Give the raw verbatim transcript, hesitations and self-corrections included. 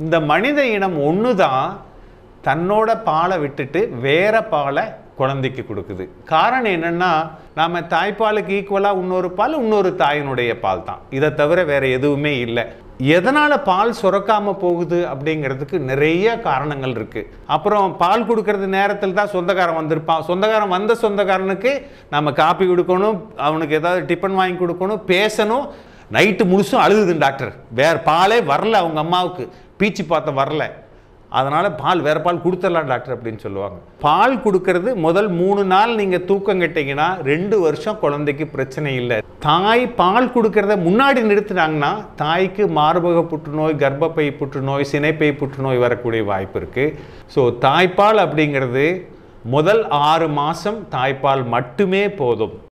இந்த மனித இனம் ஒன்று தான் தன்னோட பாலை விட்டுட்டு வேற பாலை குழந்தைக்கு கொடுக்குது. காரணம் என்னன்னா, நாம தாய்ப்பாலுக்கு ஈக்குவலாக இன்னொரு பால் இன்னொரு தாயினுடைய பால் தான். இதை தவிர வேற எதுவுமே இல்லை. எதனால் பால் சுரக்காமல் போகுது அப்படிங்கிறதுக்கு நிறைய காரணங்கள் இருக்குது. அப்புறம் பால் கொடுக்கறது நேரத்தில் தான் சொந்தக்காரன் வந்திருப்பான். சொந்தக்காரன் வந்த சொந்தக்காரனுக்கு நம்ம காப்பி கொடுக்கணும், அவனுக்கு ஏதாவது டிஃபன் வாங்கி கொடுக்கணும், பேசணும். நைட்டு முழுசும் அழுகுதுன்னு டாக்டர், வேறு பாலே வரல, அவங்க அம்மாவுக்கு பீச்சு பார்த்த வரல, அதனால் பால் வேறு பால் கொடுத்துடலாம் டாக்டர் அப்படின்னு சொல்லுவாங்க. பால் கொடுக்கறது முதல் மூணு நாள் நீங்கள் தூக்கம் கட்டிங்கன்னா ரெண்டு வருஷம் குழந்தைக்கு பிரச்சனை இல்லை. தாய் பால் கொடுக்கறத முன்னாடி நிறுத்தினாங்கன்னா தாய்க்கு மார்பக புற்றுநோய், கர்ப்பப்பை புற்றுநோய், சினைப்பை புற்றுநோய் வரக்கூடிய வாய்ப்பு இருக்குது. ஸோ தாய்ப்பால் அப்படிங்கிறது முதல் ஆறு மாதம் தாய்ப்பால் மட்டுமே போதும்.